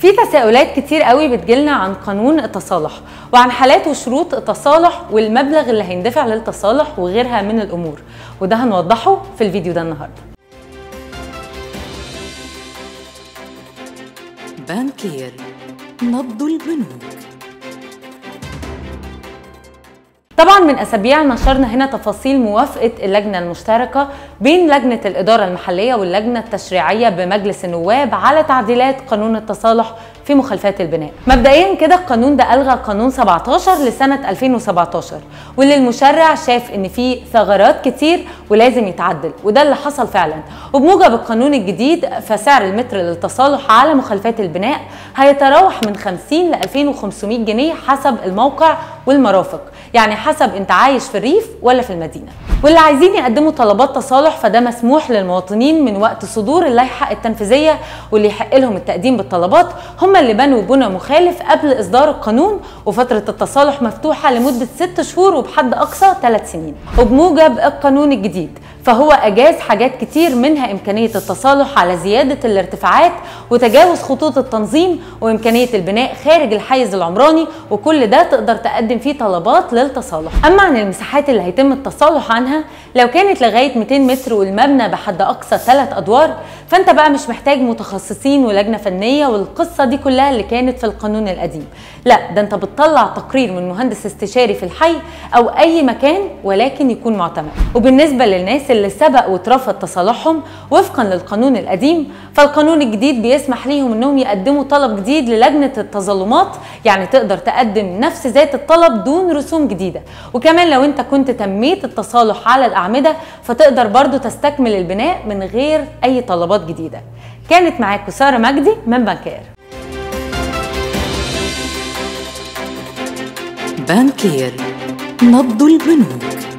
في تساؤلات كتير قوي بتجيلنا عن قانون التصالح وعن حالات وشروط التصالح والمبلغ اللي هيندفع للتصالح وغيرها من الامور، وده هنوضحه في الفيديو ده النهارده. بانكير، نبض البنوك. طبعا من اسابيع نشرنا هنا تفاصيل موافقه اللجنه المشتركه بين لجنه الاداره المحليه واللجنه التشريعيه بمجلس النواب على تعديلات قانون التصالح في مخالفات البناء. مبدئيا كده القانون ده الغى قانون 17 لسنه 2017، واللي المشرع شاف ان فيه ثغرات كتير ولازم يتعدل، وده اللي حصل فعلا. وبموجب القانون الجديد فسعر المتر للتصالح على مخالفات البناء هيتراوح من 50 ل 2500 جنيه حسب الموقع والمرافق، يعني حسب انت عايش في الريف ولا في المدينه. واللي عايزين يقدموا طلبات تصالح فده مسموح للمواطنين من وقت صدور اللائحه التنفيذيه، واللي يحق لهم التقديم بالطلبات هم اللي بنوا بنى مخالف قبل اصدار القانون، وفتره التصالح مفتوحه لمده 6 شهور وبحد اقصى 3 سنين. وبموجب القانون الجديد فهو اجاز حاجات كتير، منها امكانيه التصالح على زياده الارتفاعات وتجاوز خطوط التنظيم وامكانيه البناء خارج الحيز العمراني، وكل ده تقدر تقدم فيه طلبات للتصالح. اما عن المساحات اللي هيتم التصالح عنها، لو كانت لغايه 200 متر والمبنى بحد اقصى 3 ادوار فانت بقى مش محتاج متخصصين ولجنه فنيه والقصه دي كلها اللي كانت في القانون القديم. لا، ده انت بتطلع تقرير من مهندس استشاري في الحي او اي مكان ولكن يكون معتمد. وبالنسبه للناس اللي سبق واترفض تصالحهم وفقا للقانون القديم، فالقانون الجديد بيسمح ليهم انهم يقدموا طلب جديد للجنه التظلمات، يعني تقدر تقدم نفس ذات الطلب دون رسوم جديده. وكمان لو انت كنت تميت التصالح على الاعمده فتقدر برضو تستكمل البناء من غير اي طلبات جديده. كانت معاكم ساره مجدي من بانكير. بانكير، نبض البنوك.